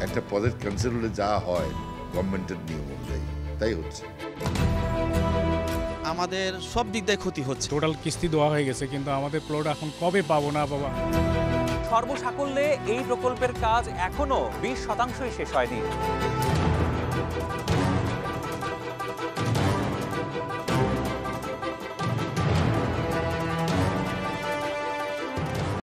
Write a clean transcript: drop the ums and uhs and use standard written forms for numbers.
একটা পদের ক্যান্সেল হলে যা হয় গভর্নমেন্টের নিয়ম অনুযায়ী তাই হচ্ছে। আমাদের সব দিক দিয়ে ক্ষতি হচ্ছে। টোটাল কিস্তি দেওয়া হয়ে গেছে, কিন্তু আমাদের প্লট এখন কবে পাবো না বাবা। সর্বসাকল্যে এই প্রকল্পের কাজ এখনো 20% শেষ হয়নি।